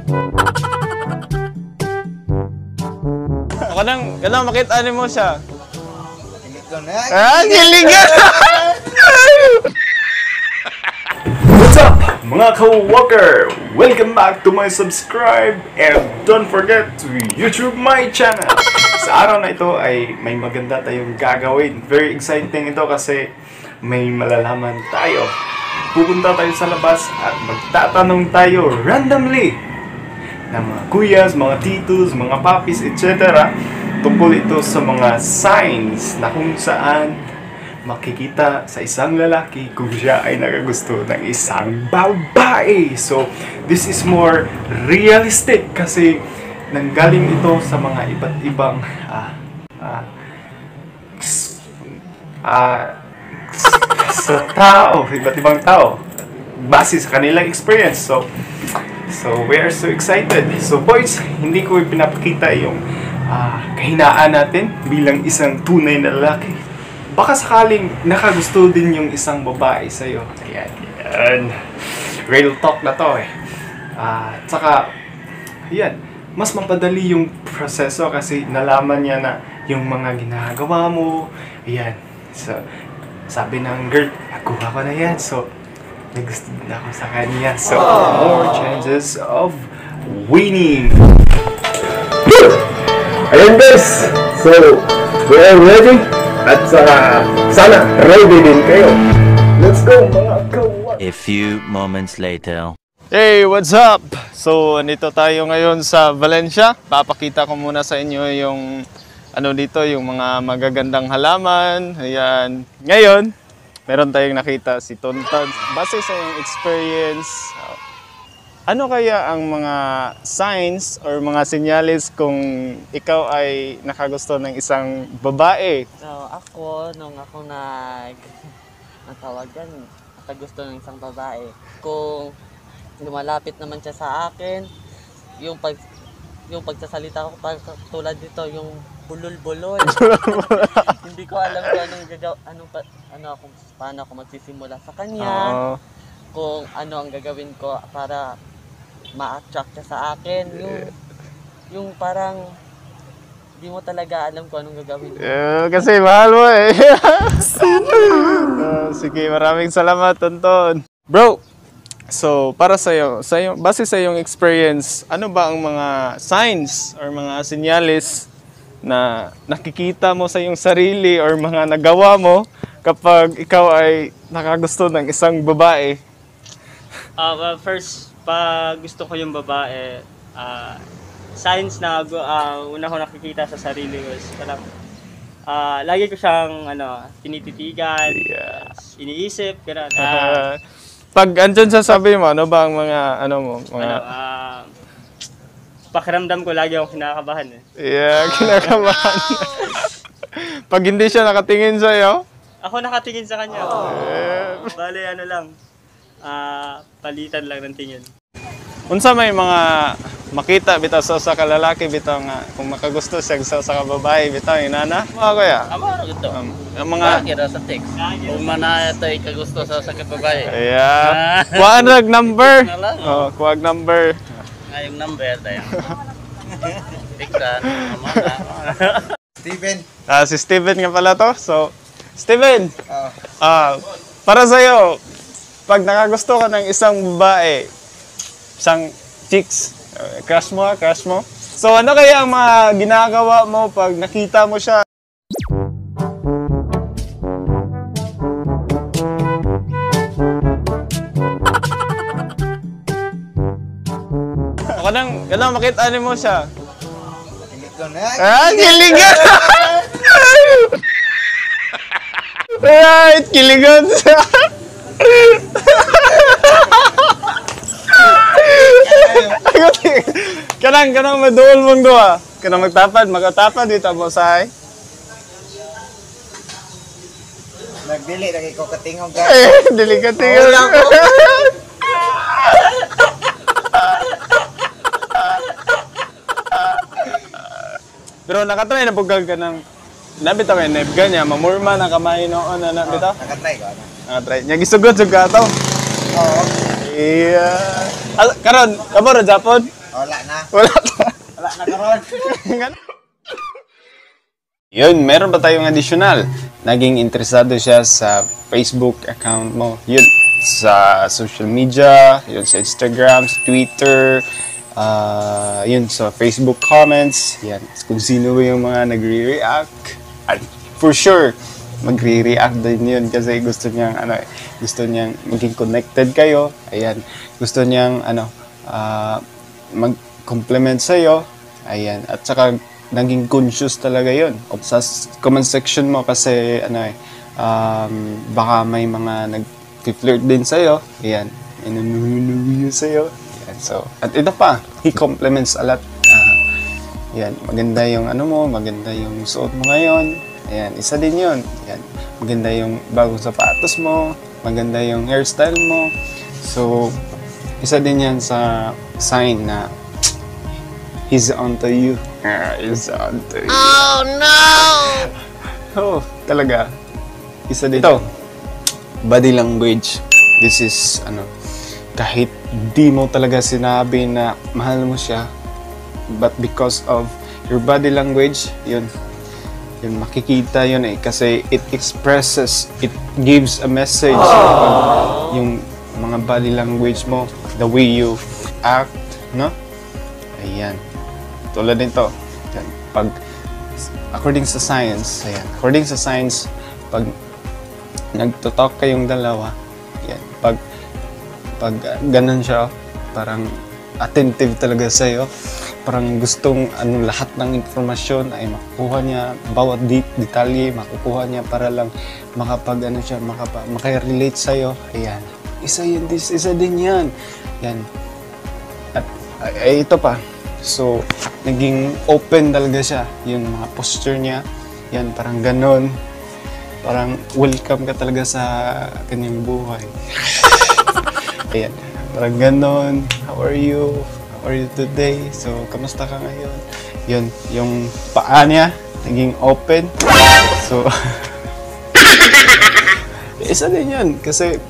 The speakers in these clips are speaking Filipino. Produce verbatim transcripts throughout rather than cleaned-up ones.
Ako nang, ganang makita mo siya. Ah, giligan! What's up, mga ka-walker? Welcome back to my subscribe and don't forget to YouTube my channel. Sa araw na ito ay may maganda tayong gagawin. Very exciting ito kasi may malalaman tayo. Pupunta tayo sa labas at magtatanong tayo randomly ng mga kuyas, mga titos, mga papis, et cetera. Tungkol ito sa mga signs na kung saan makikita sa isang lalaki kung siya ay nakagusto ng isang babae. So, this is more realistic kasi nanggaling ito sa mga iba't ibang ah, ah, ah, sa tao, iba't ibang tao base sa kanilang experience. So, so we are so excited. So, boys, hindi ko pinapakita yung ah, kahinaan natin bilang isang tunay na lalaki. Baka sakaling nakagusto din yung isang babae sa'yo. Ayan, ayan. Real talk na to eh. Ah, at saka, ayan, mas mapadali yung proseso kasi nalaman niya na yung mga ginagawa mo. Ayan. So, sabi ng girl, nakuha ko na yan. So, nagusto din ako sa kanya. So, more chances of winning. Ayan guys, so we are ready at uh, sana ready din kayo. Let's go mga kawan. A few moments later. Hey, what's up? So, andito tayo ngayon sa Valencia. Papakita ko muna sa inyo yung ano dito, yung mga magagandang halaman. Ayan. Ngayon, meron tayong nakita si Tonton. Base sa yung experience, ano kaya ang mga signs or mga senyales kung ikaw ay nakagusto ng isang babae? So, ako, nung ako nag... natawagan, nakagusto ng isang babae. Kung lumalapit naman siya sa akin, yung pag yung pagsasalita ko pag tulad dito, yung bulol-bulol. Hindi ko alam kung anong gagaw, anong pa, ano ako, paano ako magsisimula sa kanya. Uh, kung ano ang gagawin ko para ma-attract siya sa akin. Yung yung parang hindi mo talaga alam kung anong gagawin. Uh, kasi mahal mo eh. uh, sige, maraming salamat, Tonton. Bro, so para sa iyo, sa iyo, base sa iyong experience, ano ba ang mga signs or mga senyales na nakikita mo sa iyong sarili or mga nagawa mo kapag ikaw ay nakagusto ng isang babae? Uh, well, first, pag gusto ko yung babae, uh, signs na uh, una ko nakikita sa sarili ko is parang uh, lagi ko siyang ano, tinititigan, yes. Iniisip, gano'n. Uh, Pag andyan sa sabi mo, ano ba ang mga, ano mo? Mga... Ano, uh, pakiramdam ko lagi akong kinakabahan eh. Yeah, kinakabahan. Pag hindi siya nakatingin sa'yo? Ako nakatingin sa kanya. Oh. Yeah. Bale, ano lang, uh, palitan lang ng tingin. Unsa may mga makita bitaw sa usa ka lalaki bitaw nga kung makagusto siya sa usa ka babae bitaw inana? Mga kuya. Amo ra gito. Um, ang mga kira sa text. Kung mana ito ikagusto sa usa ka babae. Yeah. Kuha nag number. Oh, kuha number. Ngayong number dayon. Tiksan, amo na. Steven. Ah, si Steven nga pala to. So, Steven. Oh. Ah, para sa iyo, pag nakagusto ka ng isang babae, isang chicks, uh, crush mo, crush mo. So ano kaya ang mga ginagawa mo pag nakita mo siya? Ako nang, ganang makita mo siya. Ah, kiligan! Right, kiligan siya! Kanang kanang maduol mong duha. Kanang magtapad, magtapad dito mo say. Nagdili lagi ko katingog ka. Eh, dili ka tingog lang ko. Pero nakatry na pugag ka ng nabitaw kay nebga niya, mamurma na kamay noon na nabitaw. Nakatry ko ana. Nakatry. Nya gisugod jud ka to. Oo. Iya. Ah, karon, kamo ra Japon? Wala na. Wala na. Wala na karon. Yun, meron ba tayong additional? Naging interesado siya sa Facebook account mo. Yun, sa social media, yun sa Instagram, sa Twitter, uh, yun sa Facebook comments, yan. Kung sino yung mga nagre-react. At for sure, magre-react din yun kasi gusto niyang, ano, gusto niyang maging connected kayo. Ayan, gusto niyang, ano, uh, mag-compliment sa'yo. Ayan, at saka, naging conscious talaga yun. Sa comment section mo kasi ano eh, um, baka may mga nag-flirt din sa'yo. Ayan. Inunununuyo sa'yo. Ayan. So, at ito pa, he compliments a lot. Uh, ayan. Maganda yung ano mo, maganda yung suot mo ngayon. Ayan. Isa din yun. Ayan. Maganda yung bagong sapatos mo. Maganda yung hairstyle mo. So, isa din yan sa sign na he's onto you. Uh, he's onto you. Oh no! Oh, talaga. Isa din. Ito, body language. This is, ano, kahit di mo talaga sinabi na mahal mo siya, but because of your body language, yun, yun, makikita yun eh. Kasi it expresses, it gives a message. Pag yung mga body language mo, the way you act, no? Ayan. Tulad nito, yan. Pag, according sa science, ayan, according sa science, pag nagto-talk kayong dalawa, yan, pag, pag uh, ganun siya, parang attentive talaga sa'yo, parang gustong ano, lahat ng informasyon ay makukuha niya, bawat det detalye, makukuha niya para lang makapag, ano siya, makapa, makirelate sa'yo, ayan. Isa yun, isa din yan. Yan. At, ay, ito pa. So, naging open talaga siya. Yung mga posture niya. Yan, parang ganon. Parang welcome ka talaga sa kanyang buhay. Ayan, parang ganon. How are you? How are you today? So, kamusta ka ngayon? Yun, yung paa niya, naging open. So, isa din yun. Kasi,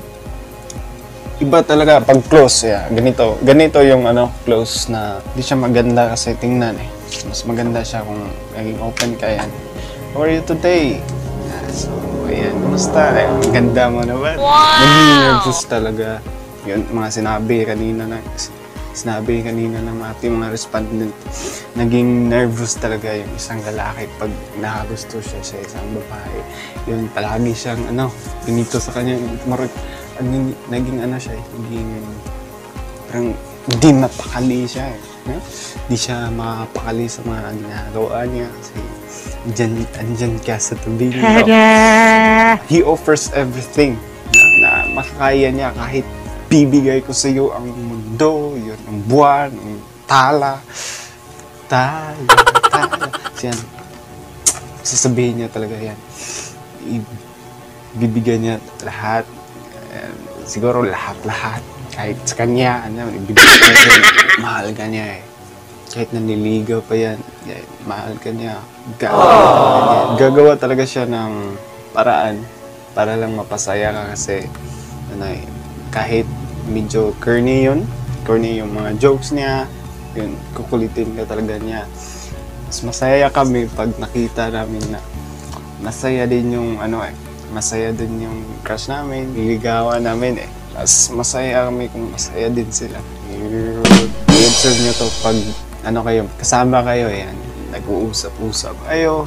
iba talaga pag close, yeah. Ganito, ganito yung ano, close na hindi siya maganda kasi tingnan eh. Mas maganda siya kung naging open ka yan. How are you today? Yeah, so, ayan, kumusta? Eh, ang ganda mo naman. Wow! Naging nervous talaga. Yun, mga sinabi kanina na, sinabi kanina ng ating mga respondent. Naging nervous talaga yung isang lalaki pag nakagusto siya sa isang babae. Yun, palagi siyang, ano, pinito sa kanya, marag, Naging, naging ano siya eh, naging parang hindi mapakali siya eh. No? Hindi siya makapakali sa mga ginagawa niya kasi andyan, andyan ka sa tabi niya. He offers everything na, na makakaya niya kahit bibigay ko sa iyo ang mundo, yun, ang buwan, ang tala. Tala, tala. Siyan, sasabihin niya talaga yan. Ibibigay niya lahat. Siguro lahat-lahat. Kahit sa kanya, ano, ibibigay niya, mahal ka niya eh. Kahit naniligaw pa yan, yan mahal ka niya. Gagawa, gagawa talaga siya ng paraan para lang mapasaya ka kasi ano eh, kahit medyo corny yun, corny yung mga jokes niya, yun, kukulitin ka talaga niya. Mas masaya kami pag nakita namin na masaya din yung ano eh, masaya din yung crush namin, niligawan namin eh. Mas masaya kami kung masaya din sila. I-observe nyo to pag ano kayo, kasama kayo, yan, nag-uusap-usap kayo.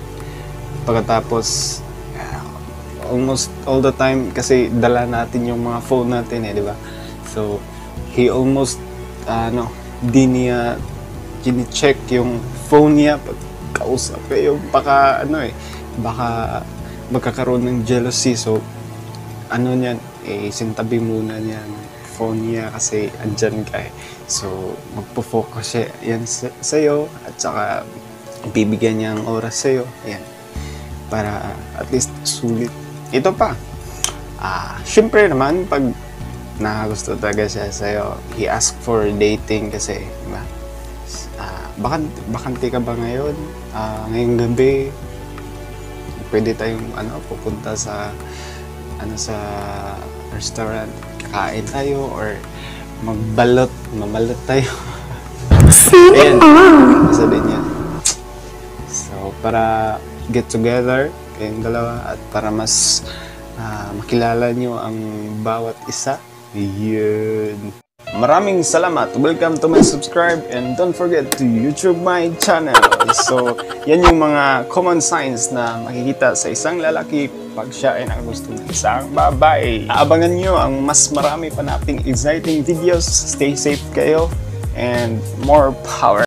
Pagkatapos, uh, almost all the time, kasi dala natin yung mga phone natin eh, di ba? So, he almost, uh, ano, di niya, kini-check yung phone niya pag kausap kayo. Baka, ano eh, baka magkakaroon ng jealousy. So, ano niyan, eh, sintabi muna niya ng phone niya kasi andyan ka eh. So, magpo-focus siya yan sa sa'yo at saka bibigyan niya ang oras sa'yo. Ayan. Para at least sulit. Ito pa. Ah, syempre naman, pag nakagusto talaga siya sa'yo, he asked for dating kasi, diba? Ah, bakan bakante ka ba ngayon? Ah, ngayong gabi, pwede tayong ano, pupunta sa ano sa restaurant, kakain tayo or magbalot, mabalot tayo. Ayan, isa din yan. So, para get together kayong dalawa at para mas uh, makilala nyo ang bawat isa. Yun. Maraming salamat. Welcome to my subscribe and don't forget to YouTube my channel. So, yan yung mga common signs na makikita sa isang lalaki pag siya ay nakagusto ng isang babae. Aabangan nyo ang mas marami pa nating exciting videos. Stay safe kayo and more power.